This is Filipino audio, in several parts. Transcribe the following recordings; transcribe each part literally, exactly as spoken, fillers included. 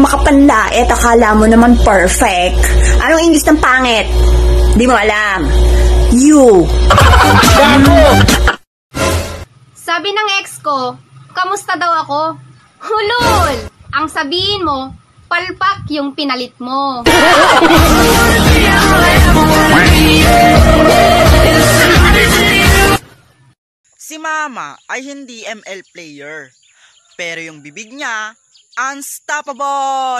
makapanlait, akala mo naman perfect. Anong English ng pangit? Di mo alam. You. Sabi ng ex ko, kamusta daw ako? Hulol! Ang sabihin mo, palpak yung pinalit mo. Si Mama ay hindi M L player, pero yung bibig niya, unstoppable!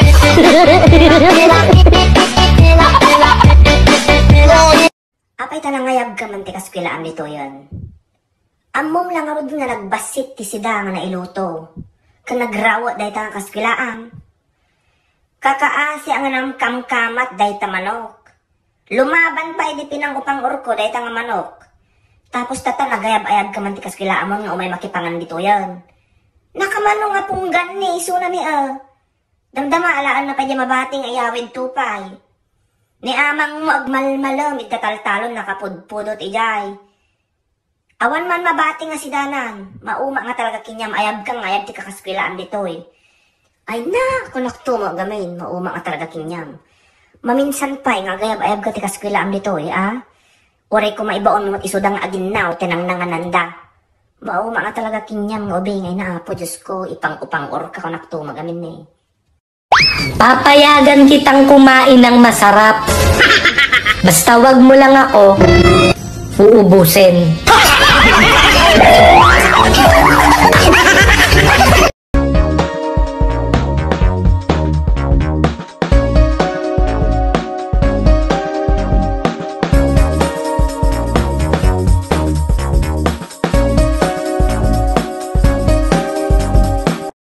Apay tanangayag ka man ti kaskwilaan nito yan. Amom lang arod nga nagbasit ti sida nga na iluto. Ka nagrawa dahi ta nga kaskwilaan. Kakaasi ang nang kamkamat dahi ta manok. Lumaban pa idi pinangupang urko dahi ta nga manok. Tapos tata nagayab-ayab ka man ti kaskwilaan mo nga umay makipangan dito yan. Nakamano nga punggan ni iso na ni ah. Damdama alaan na pa di mabating ayawid tupay. Ni amang mo agmalmalam itataltalon nakapudpudot ijay. Awan man mabati nga si Danan, mauma nga talaga kinyam, ayab kang ayab ti kakaskwilaan ditoy. Ay na, kunak tumo gamin, mauma nga talaga kinyam. Maminsan pa'y nga gayab-ayab ka ti kaskwilaan ditoy, ah? Oray ko maibaon mo isudang aginaw, tinang nangananda. Mauma nga talaga kinyam, nga ubingay na apo, Diyos ko, ipang-upang or ka kunak tumo gamin eh. Papayagan kitang kumain ng masarap. Basta wag mo lang ako uubusin.